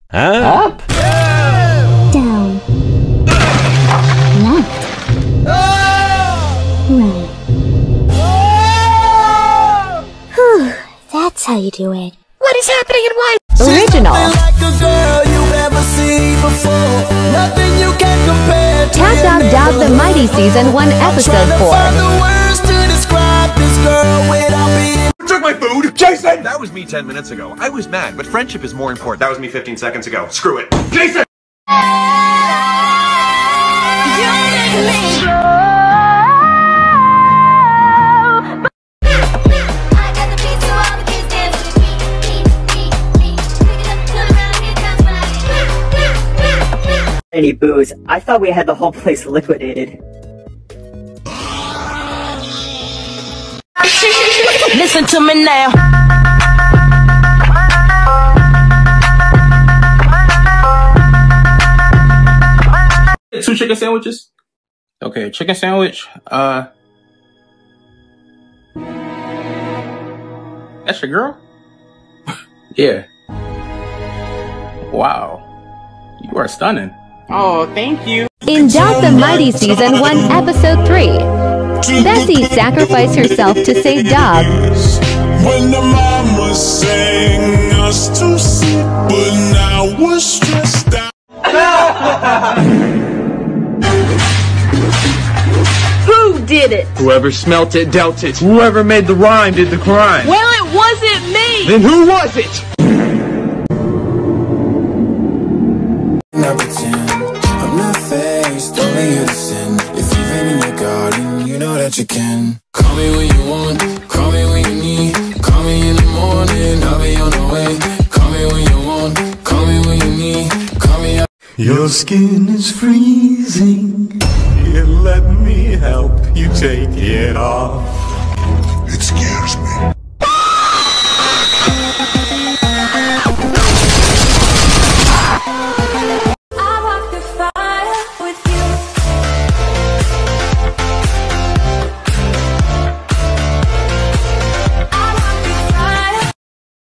Up. Down. Left. Right. Whew, that's how you do it. What is happening and why? Original. Cat Dog Dog the Mighty Season 1 Episode 4. Who took my food? Jason! That was me 10 minutes ago. I was mad, but friendship is more important. That was me 15 seconds ago. Screw it. Jason! Any booze. I thought we had the whole place liquidated. Listen to me now. Two chicken sandwiches? Okay, chicken sandwich. That's your girl? Yeah. Wow. You are stunning. Oh, thank you. In Dog the Mighty Season 1 Episode 3, Bessie sacrificed herself to save Dog. When the mama sang us to sleep, but now we're stressed out. Who did it? Whoever smelt it, dealt it. Whoever made the rhyme did the crime. Well, it wasn't me. Then who was it? Not pretend I'm not faced, only you to sin. If you've been in your garden, you know that you can. Call me when you want, call me when you need. Call me in the morning, I'll be on the way. Call me when you want, call me when you need. Call me out. Your skin is freezing. Here, let me help you take it off. It scares me.